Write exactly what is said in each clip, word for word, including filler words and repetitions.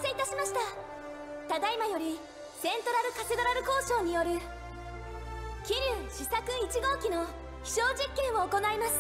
せいたしました。ただいまよりセントラルカセドラル交渉による桐生試作いち号機の飛翔実験を行います。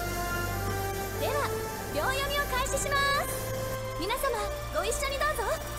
では秒読みを開始します。皆様ご一緒にどうぞ。